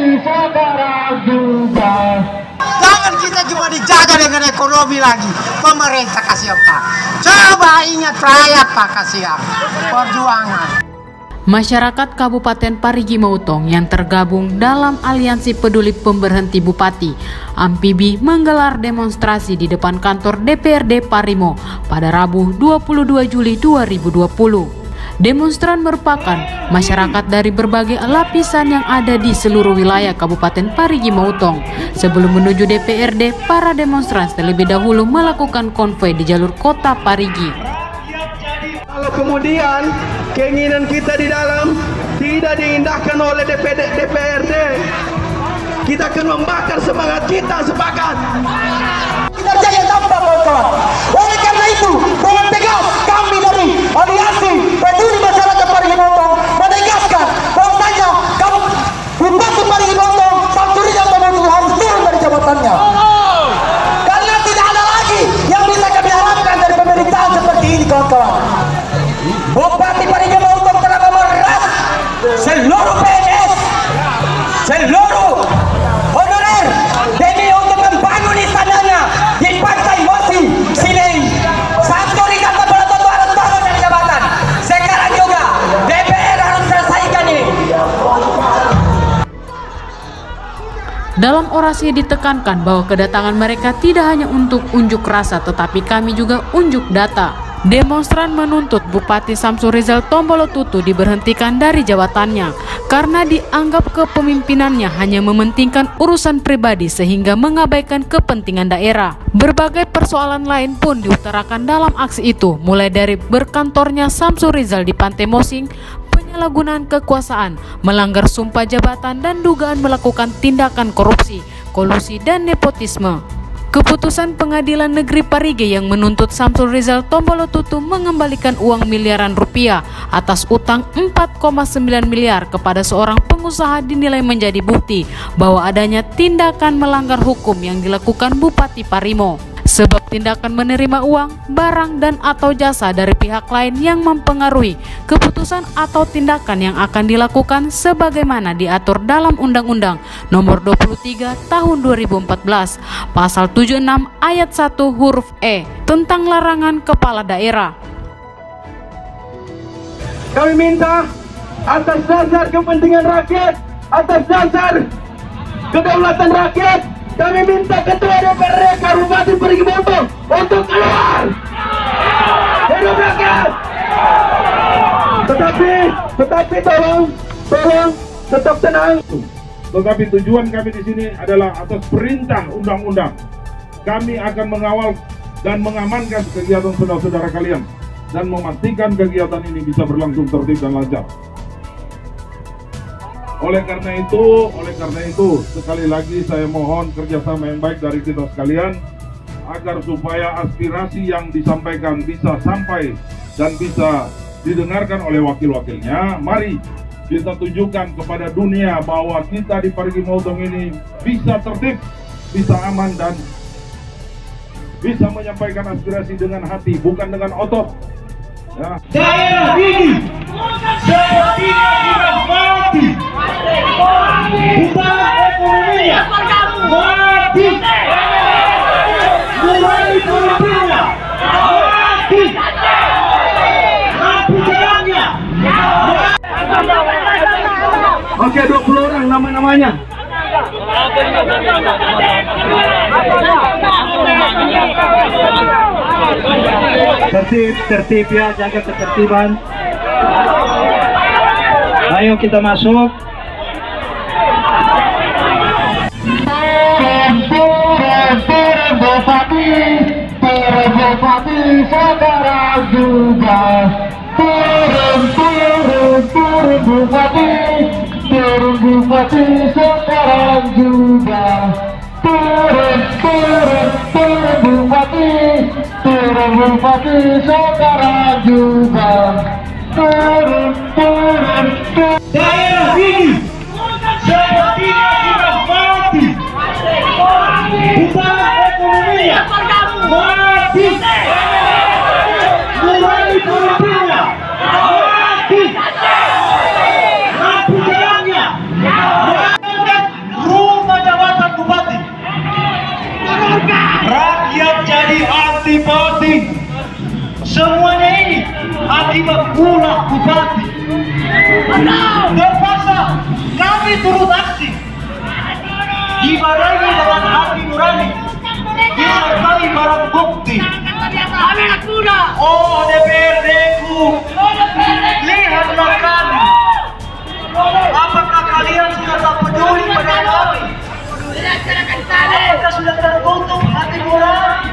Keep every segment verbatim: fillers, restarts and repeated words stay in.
sekarang juga. Jangan kita cuma dijaga dengan ekonomi lagi. Pemerintah kasih apa? Coba ingat rakyat Pak, kasih apa? Perjuangan. Masyarakat Kabupaten Parigi Motong yang tergabung dalam Aliansi Peduli Pemberhenti Bupati Amfibi menggelar demonstrasi di depan kantor D P R D Parimo pada Rabu dua puluh dua Juli dua ribu dua puluh. Demonstran merupakan masyarakat dari berbagai lapisan yang ada di seluruh wilayah Kabupaten Parigi Motong. Sebelum menuju D P R D, para demonstran terlebih dahulu melakukan konvoi di jalur kota Parigi. Kalau kemudian keinginan kita di dalam tidak diindahkan oleh D P R D, kita akan membakar semangat kita, sepakat. Kinerja yang tampak kawan-kawan. Oleh karena itu, dengan tegas kami dari Aliansi Peduli Masyarakat Parigi Motong menegaskan bahwasanya kamu Bupati Parigi Motong Samsudinur Tombolotutu harus turun dari jabatannya. Karena tidak ada lagi yang bisa kami harapkan dari pemerintahan seperti ini kawan-kawan. Bupati Parigi Motong telah memeras seluruh P N S, seluruh honorer demi untuk membangun istananya di Pantai Mosi sini. Samsudinur Tombolotutu harus turun dari jabatan. Sekarang juga D P R harus selesaikan ini. Dalam orasi ditekankan bahwa kedatangan mereka tidak hanya untuk unjuk rasa, tetapi kami juga unjuk data. Demonstran menuntut Bupati Samsudinur Tombolotutu diberhentikan dari jabatannya karena dianggap kepemimpinannya hanya mementingkan urusan pribadi sehingga mengabaikan kepentingan daerah. Berbagai persoalan lain pun diutarakan dalam aksi itu, mulai dari berkantornya Samsudinur di Pantai Mosing, penyalahgunaan kekuasaan, melanggar sumpah jabatan, dan dugaan melakukan tindakan korupsi, kolusi, dan nepotisme. Keputusan Pengadilan Negeri Parigi yang menuntut Samsudinur Tombolotutu mengembalikan uang miliaran rupiah atas utang empat koma sembilan miliar kepada seorang pengusaha dinilai menjadi bukti bahwa adanya tindakan melanggar hukum yang dilakukan Bupati Parimo. Sebab tindakan menerima uang, barang, dan atau jasa dari pihak lain yang mempengaruhi keputusan atau tindakan yang akan dilakukan sebagaimana diatur dalam Undang-Undang Nomor dua puluh tiga Tahun dua ribu empat belas, Pasal tujuh puluh enam Ayat satu huruf E tentang larangan kepala daerah. Kami minta atas dasar kepentingan rakyat, atas dasar kedaulatan rakyat, kami minta Ketua D P R D Kabupaten Parigi Motong untuk keluar. Hidup rakyat. Tetapi, tetapi tolong, tolong tetap tenang. Tetapi tujuan kami di sini adalah atas perintah undang-undang. Kami akan mengawal dan mengamankan kegiatan saudara-saudara kalian dan memastikan kegiatan ini bisa berlangsung tertib dan lancar. Oleh karena itu, oleh karena itu, sekali lagi saya mohon kerjasama yang baik dari kita sekalian agar supaya aspirasi yang disampaikan bisa sampai dan bisa didengarkan oleh wakil-wakilnya. Mari kita tunjukkan kepada dunia bahwa kita di Parigi Motong ini bisa tertib, bisa aman, dan bisa menyampaikan aspirasi dengan hati, bukan dengan otot. Ya. Daerah ini sepertinya mati, bukan ekonominya mati, mulai pemimpinnya mati, mati jalannya. Oke, dua puluh orang nama-namanya. Tertib, tertib ya, jaga ketertiban. Ayo kita masuk. Bupati, Bupati sekarang juga. Turun, turun, turun Bupati, turun Bupati sekarang juga. Turun, turun, turun Bupati, turun Bupati sekarang juga. Turun, turun, turun. Daerah ini sepertinya sudah mati, bukan ekonominya mati, mulai pemimpinnya mati, mati jalannya. akibat ulah bupati. Terpaksa kami turut aksi, dibarengi dengan hati nurani, disertai barang bukti. Oh D P R D-ku, lihatlah kami. Apakah kalian sudah tak peduli pada kami? Apakah sudah tertutup hati nurani?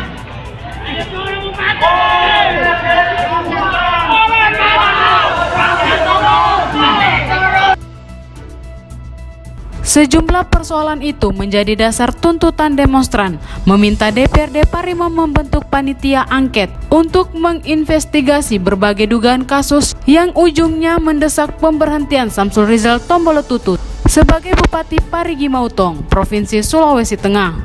Sejumlah persoalan itu menjadi dasar tuntutan demonstran meminta D P R D Parimo membentuk panitia angket untuk menginvestigasi berbagai dugaan kasus yang ujungnya mendesak pemberhentian Samsul Rizal Tombolo Tutu sebagai Bupati Parigi Motong, Provinsi Sulawesi Tengah.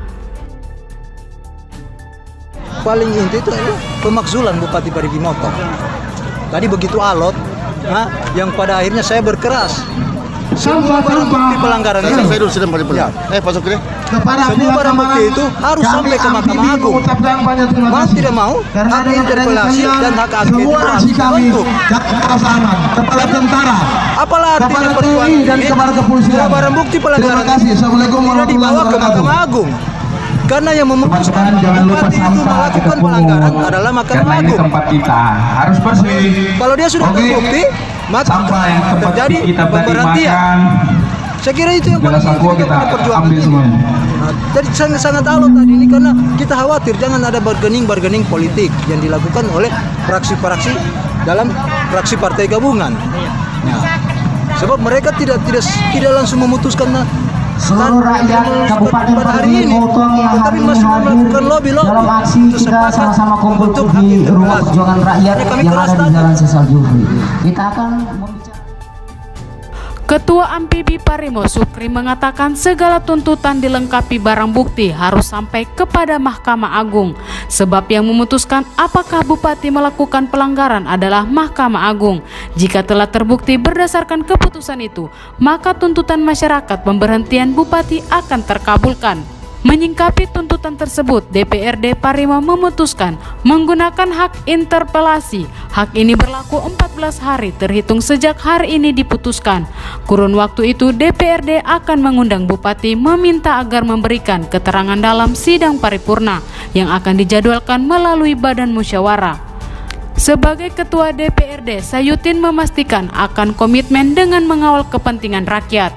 Paling inti itu adalah pemakzulan Bupati Parigi Motong. Tadi begitu alot, nah, yang pada akhirnya saya berkeras. Semua barang bukti pelanggaran itu, saya dulu sedang ya. Eh, Pak Sukri, semua barang bukti itu harus sampai ke Mahkamah Agung. Mau tidak mau, hak interpelasi dan hak angket itu harus dibentuk. Kepala tentara, Apalah artinya perjuangan ini? Semua barang bukti pelanggaran itu tidak dibawa ke Mahkamah Agung. Karena yang memutuskan bupati itu melakukan pelanggaran adalah Mahkamah Agung. Tempat kita harus bersih. Kalau dia sudah terbukti, maka terjadi pemberhentian. Saya kira itu yang paling penting kita perjuangan ini. Nah, jadi sangat-sangat alot tadi ini karena kita khawatir jangan ada bargaining-bargaining politik yang dilakukan oleh fraksi-fraksi dalam fraksi partai gabungan. Nah, sebab mereka tidak tidak tidak langsung memutuskan seluruh rakyat Kabupaten Parigi Motong yang hari ini hadir dalam aksi kita sama-sama kumpul di rumah perjuangan rakyat yang ada di Jalan Sesal Jufri. Kita akan membicarakan. Ketua Amfibi Parimo Sukri mengatakan segala tuntutan dilengkapi barang bukti harus sampai kepada Mahkamah Agung, sebab yang memutuskan apakah bupati melakukan pelanggaran adalah Mahkamah Agung. Jika telah terbukti berdasarkan keputusan itu, maka tuntutan masyarakat pemberhentian bupati akan terkabulkan. Menyingkapi tuntutan tersebut, D P R D Parimo memutuskan menggunakan hak interpelasi. Hak ini berlaku empat belas hari terhitung sejak hari ini diputuskan. Kurun waktu itu D P R D akan mengundang bupati meminta agar memberikan keterangan dalam sidang paripurna yang akan dijadwalkan melalui badan musyawarah. Sebagai Ketua D P R D, Sayutin memastikan akan komitmen dengan mengawal kepentingan rakyat.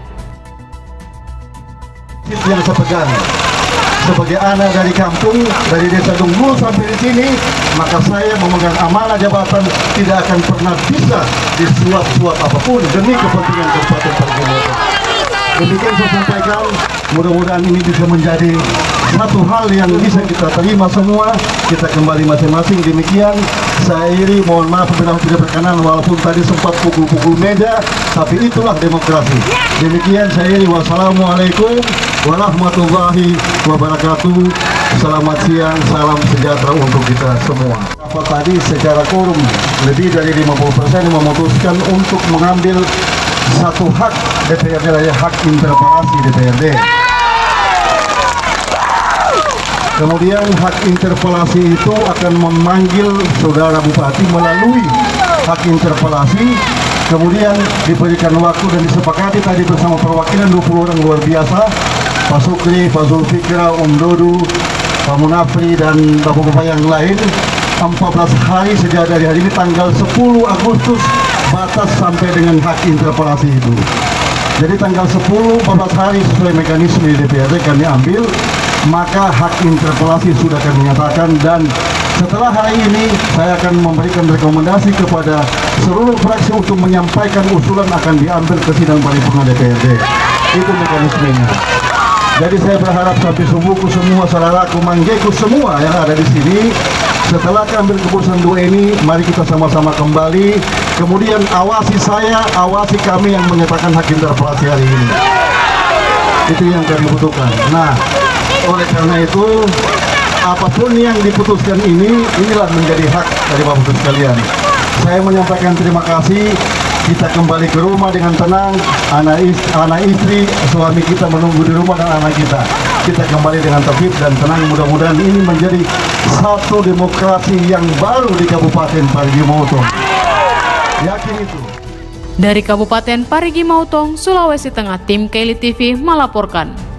Yang saya pegang sebagai anak dari kampung, dari desa Dunggul sampai di sini, maka saya memegang amanah jabatan tidak akan pernah bisa disuap-suap apapun demi kepentingan Kabupaten Parigi Motong. Demikian saya sampaikan, mudah-mudahan ini bisa menjadi satu hal yang bisa kita terima semua, kita kembali masing-masing. Demikian saya iri, mohon maaf benar tidak berkenan walaupun tadi sempat pukul-pukul meja, tapi itulah demokrasi. Demikian saya iri, wassalamualaikum warahmatullahi wabarakatuh. Selamat siang, salam sejahtera untuk kita semua. Apa tadi secara quorum lebih dari lima puluh persen memutuskan untuk mengambil satu hak D P R D, yaitu hak interpelasi D P R D. Kemudian hak interpelasi itu akan memanggil saudara bupati melalui hak interpelasi. Kemudian diberikan waktu dan disepakati tadi bersama perwakilan dua puluh orang luar biasa, Pak Sukri, Pak Zulfikra, Om Dodu, Pak Munafri dan bapak-bapak yang lain, empat belas hari sejak dari hari ini tanggal sepuluh Agustus batas sampai dengan hak interpelasi itu. Jadi tanggal sepuluh, empat belas hari sesuai mekanisme di D P R D kami ambil, maka hak interpelasi sudah kami nyatakan, dan setelah hari ini saya akan memberikan rekomendasi kepada seluruh fraksi untuk menyampaikan usulan akan diambil ke sidang paripurna D P R D. Itu mekanismenya. Jadi saya berharap sampai subuhku semua, saudaraku, manggeku semua yang ada di sini, setelah ambil keputusan dua ini, mari kita sama-sama kembali. Kemudian awasi saya, awasi kami yang menyatakan hak interpelasi hari ini. Itu yang kami butuhkan. Nah, oleh karena itu, apapun yang diputuskan ini, inilah menjadi hak dari Bapak Ibu sekalian. Saya menyampaikan terima kasih. Kita kembali ke rumah dengan tenang, anak istri, anak istri, suami kita menunggu di rumah dan anak kita. Kita kembali dengan tertib dan tenang. Mudah-mudahan ini menjadi satu demokrasi yang baru di Kabupaten Parigi Motong. Yakin itu. Dari Kabupaten Parigi Motong, Sulawesi Tengah, tim Kelly T V melaporkan.